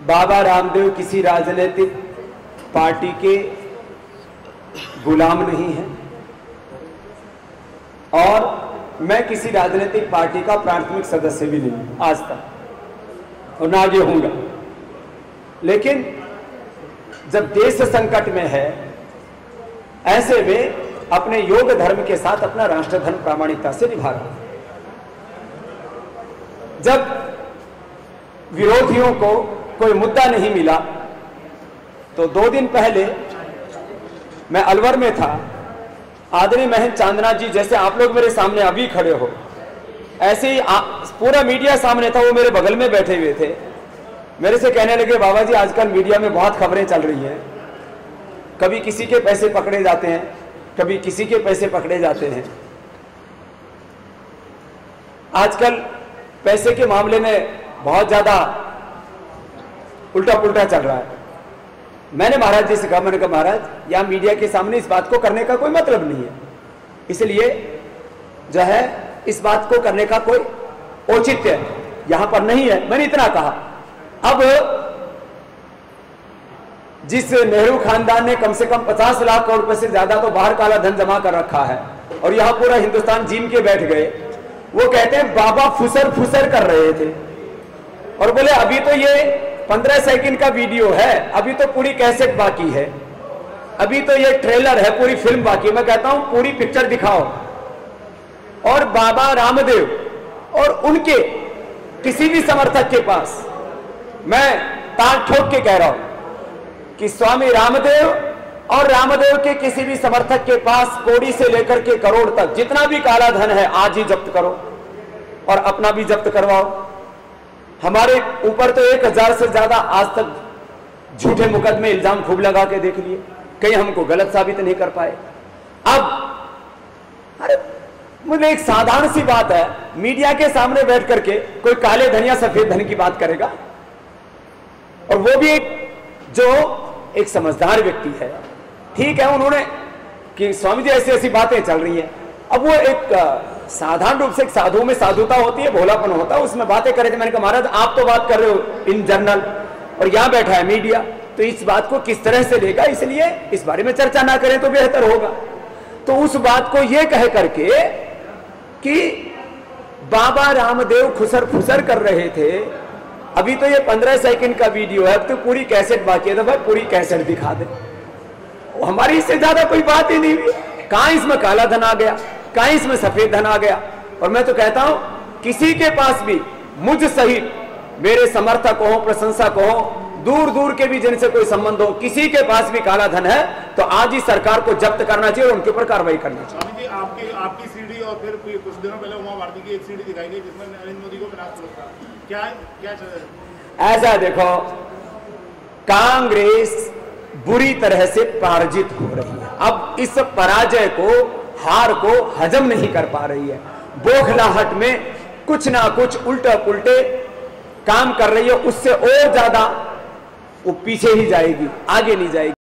बाबा रामदेव किसी राजनीतिक पार्टी के गुलाम नहीं है और मैं किसी राजनीतिक पार्टी का प्राथमिक सदस्य भी नहीं हूं आज तक और ना आगे होऊंगा। लेकिन जब देश संकट में है, ऐसे में अपने योग धर्म के साथ अपना राष्ट्र धर्म प्रामाणिकता से निभा रहा हूं। जब विरोधियों को कोई मुद्दा नहीं मिला तो 2 दिन पहले मैं अलवर में था। आदरणीय महेंद्र चांदना जी, जैसे आप लोग मेरे सामने अभी खड़े हो, ऐसे ही पूरा मीडिया सामने था, वो मेरे बगल में बैठे हुए थे। मेरे से कहने लगे, बाबा जी आजकल मीडिया में बहुत खबरें चल रही हैं, कभी किसी के पैसे पकड़े जाते हैं, कभी किसी के पैसे पकड़े जाते हैं। आजकल पैसे के मामले में बहुत ज्यादा उल्टा पुल्टा चल रहा है। मैंने महाराज जी से कहा, मैंने कहा महाराज यहाँ मीडिया के सामने इस बात को करने का कोई मतलब नहीं है, इसलिए जो है इस बात को करने का कोई औचित्य यहां पर नहीं है। मैंने इतना कहा। अब जिस नेहरू खानदान ने कम से कम 50 लाख करोड़ रुपए से ज्यादा तो बाहर काला धन जमा कर रखा है और यहां पूरा हिंदुस्तान जीम के बैठ गए, वो कहते हैं बाबा फुसर फुसर कर रहे थे और बोले अभी तो ये 15 सेकंड का वीडियो है, अभी तो पूरी कैसेट बाकी है, अभी तो ये ट्रेलर है, पूरी फिल्म बाकी है। मैं कहता हूं पूरी पिक्चर दिखाओ। और बाबा रामदेव और उनके किसी भी समर्थक के पास मैं ताल ठोक के कह रहा हूं कि स्वामी रामदेव और रामदेव के किसी भी समर्थक के पास कौड़ी से लेकर के करोड़ तक जितना भी काला धन है आज ही जब्त करो और अपना भी जब्त करवाओ। हमारे ऊपर तो 1000 से ज्यादा आज तक झूठे मुकदमे इल्जाम खूब लगा के देख लिए, कहीं हमको गलत साबित नहीं कर पाए। अब अरे मुझे एक साधारण सी बात है, मीडिया के सामने बैठ करके कोई काले धन या सफेद धन की बात करेगा, और वो भी जो एक समझदार व्यक्ति है। ठीक है, उन्होंने कि स्वामी जी ऐसी ऐसी बातें चल रही हैं। अब वो एक साधारण रूप से एक साधु में साधुता होती है, भोलापन होता है, उसमें बातें करे थे। मैंने कहा महाराज आप तो बात कर रहे हो इन जनरल और यहां बैठा है मीडिया, तो इस बात को किस तरह से लेगा, इसलिए इस बारे में चर्चा ना करें तो बेहतर होगा। तो उस बात को यह कह करके कि बाबा रामदेव खुसर फुसर कर रहे थे, अभी तो ये 15 सेकंड का वीडियो है, अब तो पूरी कैसेट बाकी है, तो भाई पूरी कैसेट दिखा दे। हमारी इससे ज्यादा कोई बात ही नहीं हुई। कहां इसमें काला धन आ गया, कहां इसमें सफेद धन आ गया। और मैं तो कहता हूं किसी के पास भी मुझ सहित मेरे समर्थक हो, प्रशंसक हो, दूर दूर के भी जिनसे कोई संबंध हो, किसी के पास भी काला धन है तो आज ही सरकार को जब्त करना चाहिए और उनके ऊपर कार्रवाई करनी चाहिए। आपकी सीडी और फिर कुछ दिनों पहले उमा भारती की एक सीडी दिखाई गई जिसमें नरेंद्र मोदी को विनाश पुरस्कार, क्या चल रहा है? ऐसा देखो, कांग्रेस बुरी तरह से पराजित हो रही है। अब इस पराजय को, हार को हजम नहीं कर पा रही है। बौखलाहट में कुछ ना कुछ उल्टे पुल्टे काम कर रही है, उससे और ज्यादा वो पीछे ही जाएगी, आगे नहीं जाएगी।